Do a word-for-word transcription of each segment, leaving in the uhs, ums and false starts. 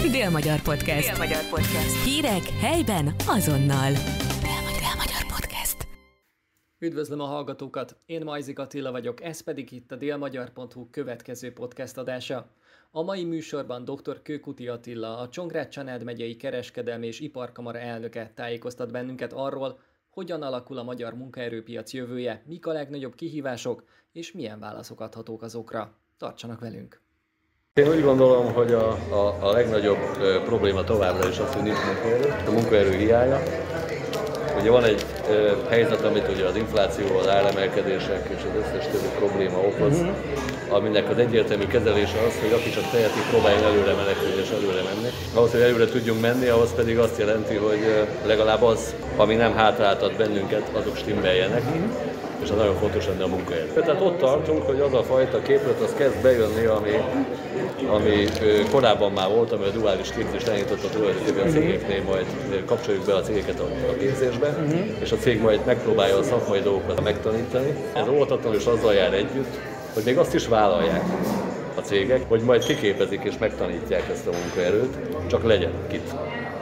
Dél-Magyar Podcast. Dél-Magyar Podcast. Hírek helyben azonnal. Dél-Magyar Podcast. Üdvözlöm a hallgatókat, én Majzik Attila vagyok, ez pedig itt a délmagyar pont hu következő podcast adása. A mai műsorban dr. Kőkuti Attila, a Csongrád-Csanád megyei kereskedelmi és iparkamara elnöke tájékoztat bennünket arról, hogyan alakul a magyar munkaerőpiac jövője, mik a legnagyobb kihívások, és milyen válaszok adhatók azokra. Tartsanak velünk! Én úgy gondolom, hogy a, a, a legnagyobb e, probléma továbbra is az, hogy nincs munkaerő, a munkaerő hiánya. Ugye van egy e, helyzet, amit ugye az infláció, az áremelkedések és az összes többi probléma okoz, mm-hmm. aminek az egyértelmű kezelése az, hogy aki csak teheti, próbáljon előre menekülni és előre menni. Ahhoz, hogy előre tudjunk menni, ahhoz pedig azt jelenti, hogy legalább az, ami nem hátráltat bennünket, azok stimmeljenek. Mm-hmm. És az nagyon fontos lenne a munkaerő. Tehát ott tartunk, hogy az a fajta képlet az kezd bejönni, ami, ami korábban már volt, ami a duális képzést elindította tulajdonképpen a cégeknél, majd kapcsoljuk be a cégeket a, a képzésbe, uh-huh. és a cég majd megpróbálja a szakmai dolgokat megtanítani. Ez óvatatlanul is azzal jár együtt, hogy még azt is vállalják a cégek, hogy majd kiképezik és megtanítják ezt a munkaerőt, csak legyen kit.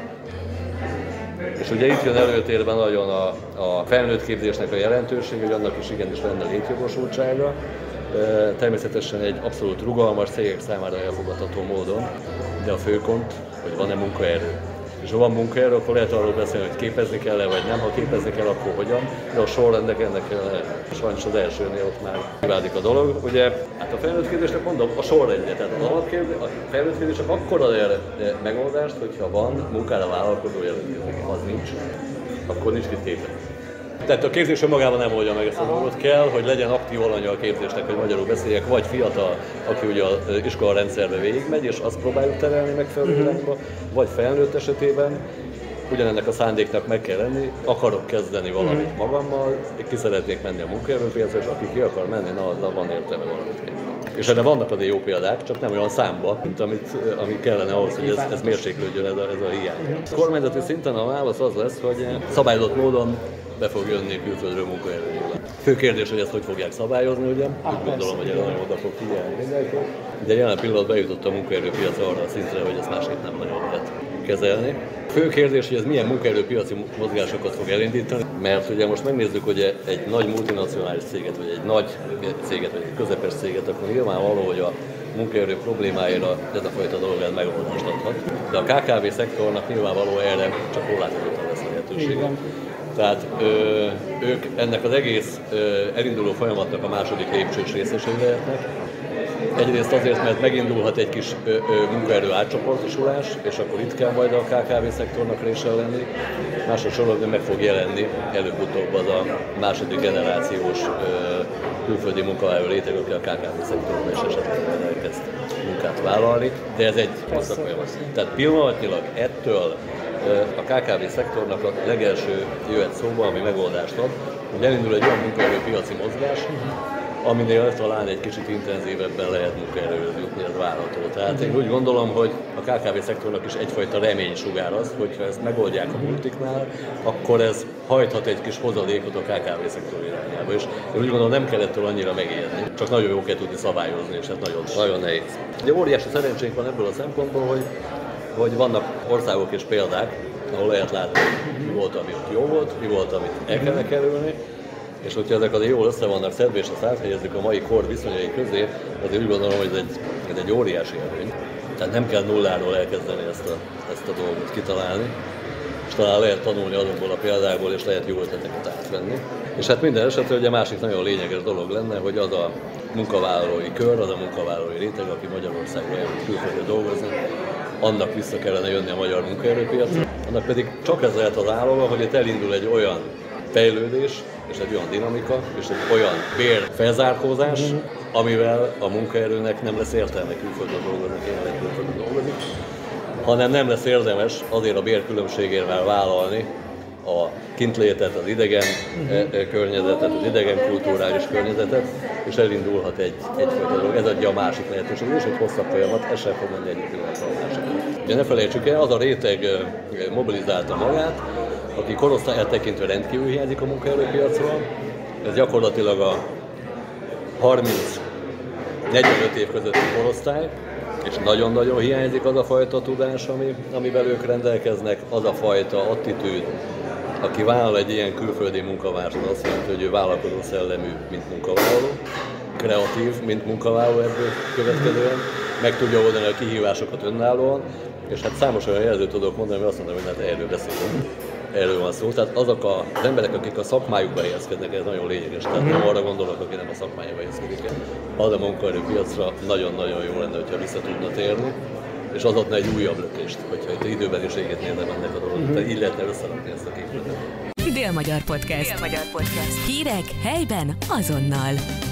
És ugye itt jön előtérben nagyon a, a felnőtt képzésnek a jelentőség, hogy annak is igenis lenne létjogosultsága. Természetesen egy abszolút rugalmas cégek számára elfogadható módon, de a főpont, hogy van-e munkaerő. És ha van munkaerő, akkor lehet arról beszélni, hogy képezni kell-e, vagy nem. Ha képezni kell, akkor hogyan. De a sorrendek ennek sajnos az elsőnél ott már kiválik a dolog. Ugye, hát a felnőtt képzésnek mondom, a sorrendje. Tehát az alapképzés, a felnőtt képzésnek akkor ad erre megoldást, hogyha van munkára vállalkozó jelentkező. Ha az nincs, akkor nincs mit képezni. Tehát a képzés önmagában nem oldja meg ezt a dolgot, kell, hogy legyen aktív alanya a képzésnek, hogy magyarul beszéljek, vagy fiatal, aki ugye az iskolarendszerbe végigmegy, és azt próbáljuk terelni megfelelő irányba, vagy felnőtt esetében, ugyanennek a szándéknak meg kell lenni, akarok kezdeni valamit magammal, ki szeretnék menni a munkaerőpiacra, és aki ki akar menni, na azzal van értelme valamit kezdeni. És erre vannak azért jó példák, csak nem olyan számba, mint amit, ami kellene ahhoz, hogy ez, ez mérséklődjön ez a, ez a hiány. A kormányzati szinten a válasz az lesz, hogy szabályozott módon be fog jönni külföldről munkaerő. Fő kérdés, hogy ezt hogy fogják szabályozni, ugye? Úgy gondolom, hogy erre nagyon oda fog figyelni mindenki. De jelen pillanatban bejutott a munkaerőpiac arra a szintre, hogy ezt másképp nem nagyon lehet kezelni. Fő kérdés, hogy ez milyen munkaerőpiaci mozgásokat fog elindítani, mert ugye most megnézzük, hogy egy nagy multinacionális céget, vagy egy nagy céget, vagy egy közepes céget, akkor nyilvánvaló, hogy a munkaerő problémáira ez a fajta dolog megoldást adhat. De a ká ká vé szektornak nyilvánvaló erre csak korlátozottan lesz lehetősége. Tehát ö, ők ennek az egész ö, elinduló folyamatnak a második lépcsős részesei lehetnek. Egyrészt azért, mert megindulhat egy kis ö, ö, munkaerő átcsoportosulás, és akkor itt kell majd a ká ká vé szektornak része lenni. Másodszorban meg fog jelenni előbb-utóbb az a második generációs ö, külföldi munkavállaló réteg, aki a ká ká vé szektorban is esetleg elkezd munkát vállalni, de ez egy hosszabb folyamat. Tehát pillanatnyilag ettől a ká ká vé szektornak a legelső jöhet szóba, ami megoldást ad, hogy elindul egy olyan munkaerőpiaci mozgás, aminél talán egy kicsit intenzívebben lehet munkaerőhöz jutni, ez várható. Tehát én úgy gondolom, hogy a ká ká vé szektornak is egyfajta reménysugár az, hogyha ezt megoldják a multiknál, akkor ez hajthat egy kis hozadékot a ká ká vé szektor irányába. És én úgy gondolom, nem kell ettől annyira megijedni, csak nagyon jó kell tudni szabályozni, és hát nagyon, nagyon nehéz. De óriási szerencsénk van ebből a szempontból, hogy hogy vannak országok és példák, ahol lehet látni, mi volt, ami ott jó volt, mi volt, amit el kellene kerülni, és hogyha ezek azért jól össze vannak szedve, és azt áthelyezzük a mai kor viszonyai közé, azért úgy gondolom, hogy ez egy, ez egy óriási előny. Tehát nem kell nulláról elkezdeni ezt a, ezt a dolgot kitalálni, és talán lehet tanulni azokból a példákból, és lehet jó ötleteket átvenni. És hát minden esetre ugye másik nagyon lényeges dolog lenne, hogy az a munkavállalói kör, az a munkavállalói réteg, aki Magyarországon eljött külföldre dolgozni, annak vissza kellene jönni a magyar munkaerőpiacra. Annak pedig csak ez lehet az álloga, hogy itt elindul egy olyan fejlődés, és egy olyan dinamika, és egy olyan bér felzárkózás, amivel a munkaerőnek nem lesz értelme külföldre dolgozni, kéne külföldre dolgozni, hanem nem lesz érdemes azért a bérkülönbségével vállalni a kintlétet, az idegen uh-huh. környezetet, az idegen kulturális környezetet, és elindulhat egy, egyfajta dolog. Ez adja a másik lehetőség, és egy hosszabb folyamat, ez sem fog menni egyik pillanatra a másikra. Ugye ne felejtsük el, az a réteg mobilizálta magát, aki korosztályát tekintve rendkívül hiányzik a munkaerőpiacról. Ez gyakorlatilag a harminc negyvenöt év közötti korosztály, és nagyon-nagyon hiányzik az a fajta tudás, ami, amivel ők rendelkeznek, az a fajta attitűd, aki vállal egy ilyen külföldi munkavállalót, azt jelenti, hogy ő vállalkozó szellemű, mint munkavállaló, kreatív, mint munkavállaló ebből következően, meg tudja oldani a kihívásokat önállóan, és hát számos olyan jelzőt tudok mondani, hogy azt mondom, hogy hát erről beszélünk. Erről van szó. Tehát azok az emberek, akik a szakmájukba helyezkednek, ez nagyon lényeges. Tehát nem arra gondolok, aki nem a szakmájába helyezkedik el. Az a munkaerőpiacra nagyon-nagyon jó lenne, hogyha vissza tudna térni, és az adna egy újabb lökést, hogyha itt időbeliségét nézem ennek a dolognak. Tehát így lehetne összerakni ezt a képletet. Dél-Magyar Podcast. Dél-Magyar Podcast. Hírek helyben azonnal.